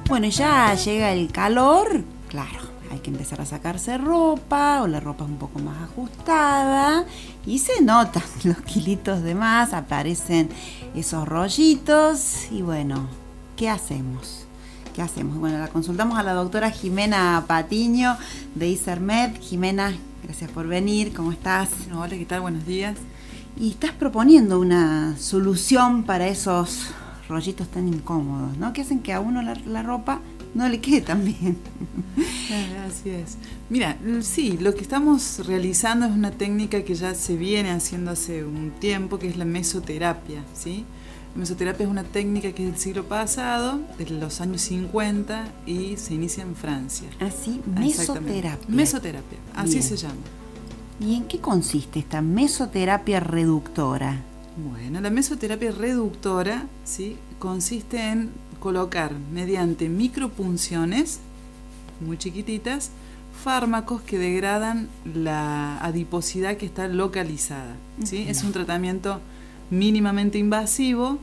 Bueno, ya llega el calor, claro, hay que empezar a sacarse ropa, o la ropa es un poco más ajustada, y se notan los kilitos de más, aparecen esos rollitos, y bueno, ¿qué hacemos? ¿Qué hacemos? Bueno, la consultamos a la doctora Jimena Patiño de ISERMED. Jimena, gracias por venir, ¿cómo estás? Hola, ¿qué tal? Buenos días. Y estás proponiendo una solución para esos rollitos tan incómodos, ¿no? Que hacen que a uno la ropa no le quede tan bien. Así es. Mira, sí, lo que estamos realizando es una técnica que ya se viene haciendo hace un tiempo, que es la mesoterapia, ¿sí? La mesoterapia es una técnica que es del siglo pasado, de los años 50, y se inicia en Francia. Así, mesoterapia. Mesoterapia, así Bien. se llama. ¿Y en qué consiste esta mesoterapia reductora? Bueno, la mesoterapia reductora, ¿sí?, consiste en colocar mediante micropunciones muy chiquititas fármacos que degradan la adiposidad que está localizada, ¿sí? Es un tratamiento mínimamente invasivo.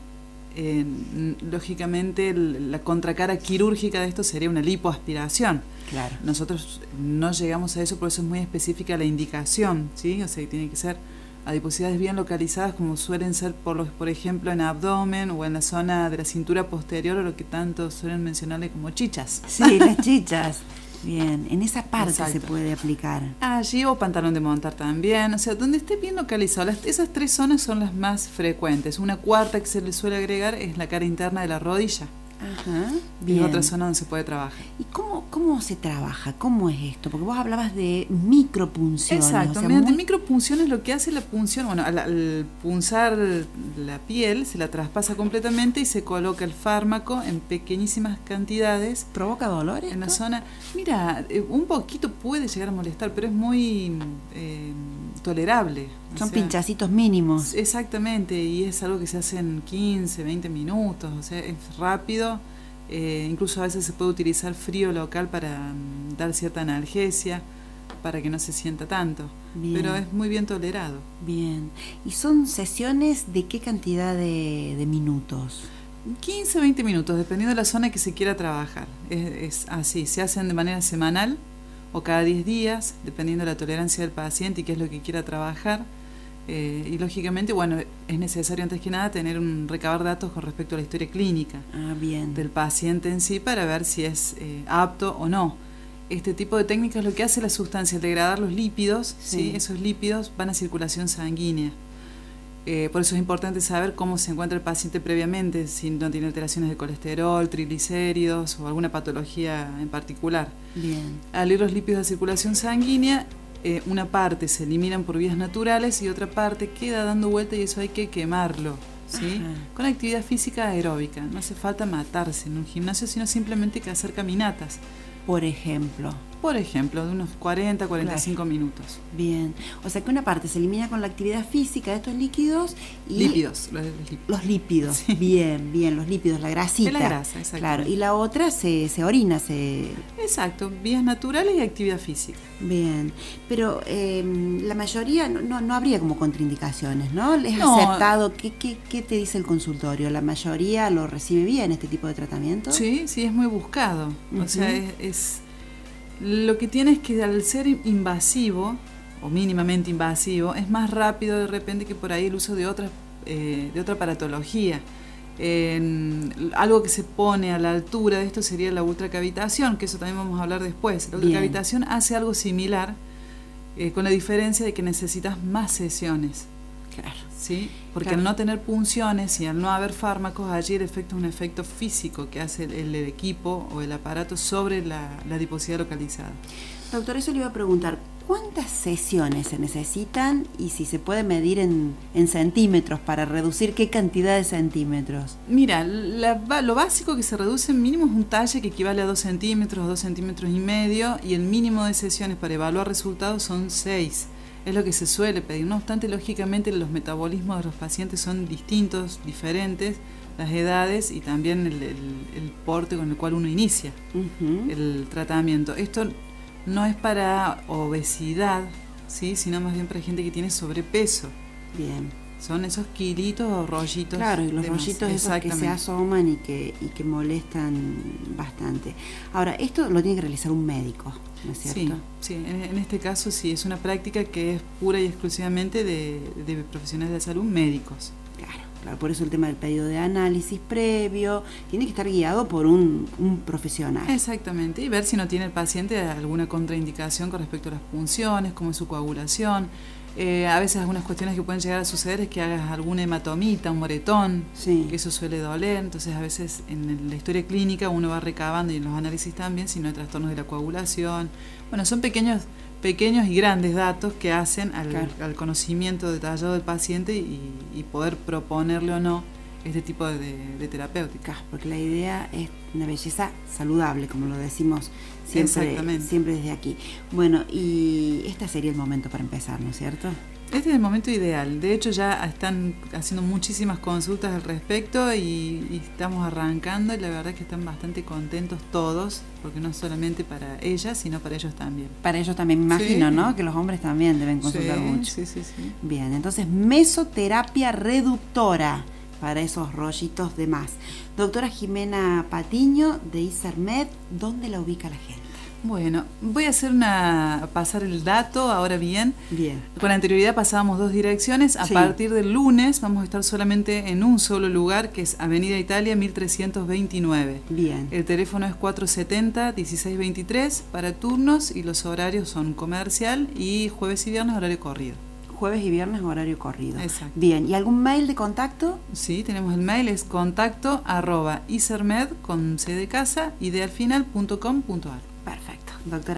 Lógicamente la contracara quirúrgica de esto sería una lipoaspiración. Claro. Nosotros no llegamos a eso, por eso es muy específica la indicación, ¿sí? O sea, tiene que ser adiposidades bien localizadas, como suelen ser por ejemplo en abdomen o en la zona de la cintura posterior, o lo que tanto suelen mencionarle como chichas. Sí, las chichas. Bien, en esa parte Exacto. se puede aplicar. Allí, o pantalón de montar también, o sea, donde esté bien localizado. Esas tres zonas son las más frecuentes. Una cuarta que se le suele agregar es la cara interna de la rodilla. Ajá, Y bien. es otra zona donde se puede trabajar. ¿Y cómo se trabaja? ¿Cómo es esto? Porque vos hablabas de micropunciones. Exacto, o sea, mediante micropunciones lo que hace la punción, bueno, al punzar la piel se la traspasa completamente y se coloca el fármaco en pequeñísimas cantidades. ¿Provoca dolor En la esto? zona, mira, un poquito puede llegar a molestar, pero es muy tolerable. Son pinchacitos mínimos. Exactamente, y es algo que se hace en 15, 20 minutos, o sea, es rápido. Incluso a veces se puede utilizar frío local para dar cierta analgesia, para que no se sienta tanto. Bien. Pero es muy bien tolerado. Bien. ¿Y son sesiones de qué cantidad de minutos? 15, 20 minutos, dependiendo de la zona que se quiera trabajar. Es así, se hacen de manera semanal o cada 10 días, dependiendo de la tolerancia del paciente y qué es lo que quiera trabajar. Y lógicamente, bueno, es necesario antes que nada recabar datos con respecto a la historia clínica Bien. del paciente en sí, para ver si es apto o no. Este tipo de técnicas lo que hace la sustancia es degradar los lípidos, ¿sí? Esos lípidos van a circulación sanguínea. Por eso es importante saber cómo se encuentra el paciente previamente, si no tiene alteraciones de colesterol, triglicéridos o alguna patología en particular. Bien. Al ir los lípidos de circulación sanguínea, una parte se eliminan por vías naturales y otra parte queda dando vuelta, y eso hay que quemarlo, ¿sí? Con actividad física aeróbica. No hace falta matarse en un gimnasio, sino simplemente que hacer caminatas. Por ejemplo, de unos 40, 45 Claro. minutos. Bien. O sea que una parte se elimina con la actividad física de estos líquidos y Lípidos. los lípidos. Sí. Bien, los lípidos, la grasita. Es la grasa, exacto. Claro, y la otra se orina, Exacto, vías naturales y actividad física. Bien, pero la mayoría no habría como contraindicaciones, ¿no? ¿Es No. aceptado? ¿Qué te dice el consultorio? ¿La mayoría lo recibe bien este tipo de tratamiento? Sí, es muy buscado. O sea, lo que tiene es que al ser invasivo, o mínimamente invasivo, es más rápido de repente que por ahí el uso de otra aparatología. Algo que se pone a la altura de esto sería la ultracavitación, que eso también vamos a hablar después. La ultracavitación hace algo similar, con la diferencia de que necesitas más sesiones. Claro. ¿Sí? Porque Claro. al no tener punciones y al no haber fármacos, allí el efecto es un efecto físico que hace el equipo o el aparato sobre la adiposidad localizada. Doctor, eso le iba a preguntar, ¿cuántas sesiones se necesitan y si se puede medir en centímetros para reducir qué cantidad de centímetros? Mira, lo básico que se reduce en mínimo es un talle que equivale a 2 centímetros, 2 centímetros y medio, y el mínimo de sesiones para evaluar resultados son 6. Es lo que se suele pedir. No obstante, lógicamente los metabolismos de los pacientes son distintos, diferentes, las edades y también el porte con el cual uno inicia el tratamiento. Esto no es para obesidad, ¿sí?, sino más bien para gente que tiene sobrepeso. Bien. Son esos kilitos o rollitos. Claro, y los de más. rollitos esos que se asoman y que molestan bastante. Ahora, esto lo tiene que realizar un médico, ¿no es cierto? Sí, en este caso sí, es una práctica que es pura y exclusivamente de profesionales de salud médicos. Claro, por eso el tema del pedido de análisis previo tiene que estar guiado por un profesional. Exactamente, y ver si no tiene el paciente alguna contraindicación con respecto a las punciones, como es su coagulación. A veces algunas cuestiones que pueden llegar a suceder es que hagas alguna hematomita, un moretón, que eso suele doler. Entonces a veces en la historia clínica uno va recabando, y en los análisis también, si no hay trastornos de la coagulación. Bueno, son pequeños y grandes datos que hacen al conocimiento detallado del paciente y poder proponerle o no este tipo de terapéutica. Porque la idea es una belleza saludable, como lo decimos siempre desde aquí. Bueno, y este sería el momento para empezar, ¿no es cierto? Este es el momento ideal. De hecho, ya están haciendo muchísimas consultas al respecto y estamos arrancando, y la verdad es que están bastante contentos todos, porque no solamente para ellas, sino para ellos también. Para ellos también, me imagino, ¿no? Que los hombres también deben consultar mucho. Sí. Bien, entonces mesoterapia reductora para esos rollitos de más. Doctora Jimena Patiño, de ISERMED, ¿dónde la ubica la gente? Bueno, voy a pasar el dato ahora bien. Bien. Con anterioridad pasábamos 2 direcciones. A partir del lunes vamos a estar solamente en un solo lugar, que es Avenida Italia 1329. Bien. El teléfono es 470-1623 para turnos, y los horarios son comercial y jueves y viernes horario corrido. Jueves y viernes horario corrido. Exacto. Bien, ¿y algún mail de contacto? Sí, tenemos el mail, es contacto@isermed, con c de casa, idealfinal.com.ar. Perfecto, doctora.